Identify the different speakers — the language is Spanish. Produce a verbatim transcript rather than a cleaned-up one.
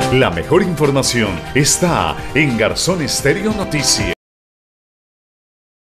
Speaker 1: La mejor información está en Garzón Estéreo Noticias.